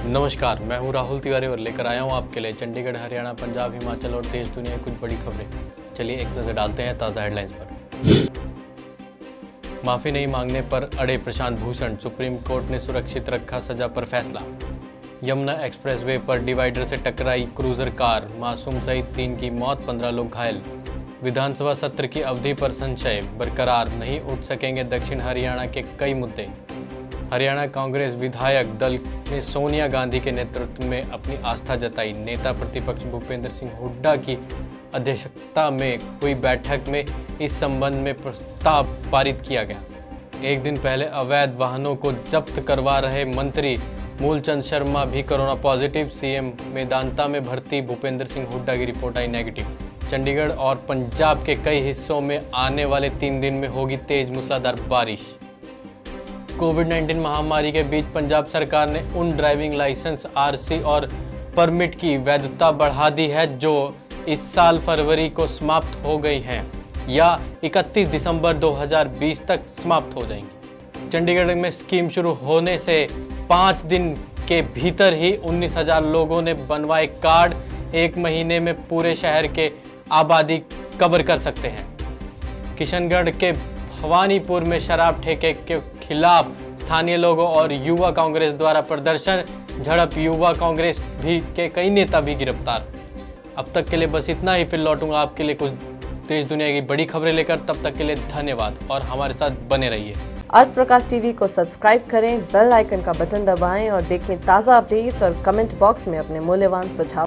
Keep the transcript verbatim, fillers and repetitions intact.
नमस्कार, मैं हूं राहुल तिवारी और लेकर आया हूं आपके लिए चंडीगढ़, हरियाणा, पंजाब, हिमाचल और देश दुनिया की कुछ बड़ी खबरें। चलिए एक नज़र डालते हैं ताज़ा हेडलाइंस पर। माफ़ी नहीं मांगने पर अड़े प्रशांत भूषण, सुप्रीम कोर्ट ने सुरक्षित रखा सजा पर फैसला। यमुना एक्सप्रेसवे पर डिवाइडर से टकराई क्रूजर कार, मासूम सहित तीन की मौत, पंद्रह लोग घायल। विधानसभा सत्र की अवधि पर संशय बरकरार, नहीं उठ सकेंगे दक्षिण हरियाणा के कई मुद्दे। हरियाणा कांग्रेस विधायक दल ने सोनिया गांधी के नेतृत्व में अपनी आस्था जताई। नेता प्रतिपक्ष भूपेंद्र सिंह हुड्डा की अध्यक्षता में हुई बैठक में इस संबंध में प्रस्ताव पारित किया गया। एक दिन पहले अवैध वाहनों को जब्त करवा रहे मंत्री मूलचंद शर्मा भी कोरोना पॉजिटिव। सीएम मेदांता में भर्ती भूपेंद्र सिंह हुड्डा की रिपोर्ट आई नेगेटिव। चंडीगढ़ और पंजाब के कई हिस्सों में आने वाले तीन दिन में होगी तेज मूसलाधार बारिश। कोविड नाइन्टीन महामारी के बीच पंजाब सरकार ने उन ड्राइविंग लाइसेंस, आरसी और परमिट की वैधता बढ़ा दी है जो इस साल फरवरी को समाप्त हो गई हैं या इकतीस दिसंबर दो हज़ार बीस तक समाप्त हो जाएंगी। चंडीगढ़ में स्कीम शुरू होने से पाँच दिन के भीतर ही उन्नीस हजार लोगों ने बनवाए कार्ड। एक महीने में पूरे शहर के आबादी कवर कर सकते हैं। किशनगढ़ के भवानीपुर में शराब ठेके के खिलाफ स्थानीय लोगों और युवा कांग्रेस द्वारा प्रदर्शन, झड़प, युवा कांग्रेस भी के कई नेता भी गिरफ्तार। अब तक के लिए बस इतना ही, फिर लौटूंगा आपके लिए कुछ देश दुनिया की बड़ी खबरें लेकर। तब तक के लिए धन्यवाद और हमारे साथ बने रहिए। आज प्रकाश टीवी को सब्सक्राइब करें, बेल आइकन का बटन दबाएं और देखें ताज़ा अपडेट्स और कमेंट बॉक्स में अपने मूल्यवान सुझाव।